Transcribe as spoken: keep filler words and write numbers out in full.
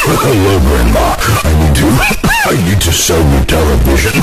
Hello, Grandma. I need to... I need to sell you television.